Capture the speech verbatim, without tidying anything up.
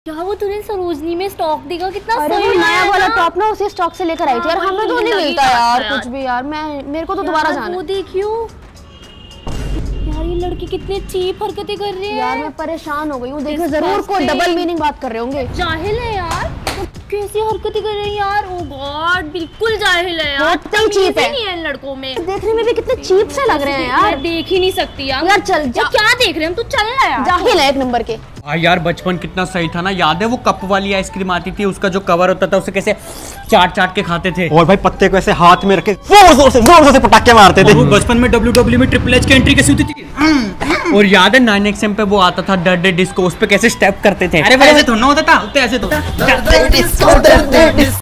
क्या वो तूने सरोजनी में स्टॉक देखा कितना अरे सही वो नया वाला ना? टॉप ना उसी स्टॉक से लेकर आई थी यार। हाँ, हमें तो वही नहीं लगी मिलता था यार यार। कुछ भी यार। मैं मेरे को तो दोबारा जाना वो है देखियो यार, ये लड़की कितने चीप हरकतें कर रही है यार। मैं परेशान हो गई हूँ। देखिए Disgusting। जरूर कोई डबल मीनिंग बात कर रहे होंगे। जाहिल है यार, कैसी हरकतें कर रही है यार। ओ गॉड, बिल्कुल जाहिल है यार। बहुत ही cheap है। नहीं है इन लड़कों में। देखने में भी कितने चीप से लग रहे हैं यार। देख ही नहीं सकती यार। यार चल जा। क्या देख रहे हैं हम, तू चल ना यार। जाहिल है एक नंबर के। हाँ यार, बचपन कितना सही था ना। याद है वो कप वाली आइसक्रीम आती थी, उसका जो कवर होता था उसे कैसे चाट चाट के खाते थे। और भाई पत्ते को ऐसे हाथ में रखे जोर जोर से जोर जोर से पटाखे मारते थे। वो बचपन में डब्ल्यू डब्ल्यू में ट्रिपल एच की एंट्री कैसी होती थी। और याद है नाइन एक्स एम पे वो आता था डर डे डिस्को, उस पे कैसे स्टेप करते थे। अरे वैसे थोड़ा होता था, ऐसे तो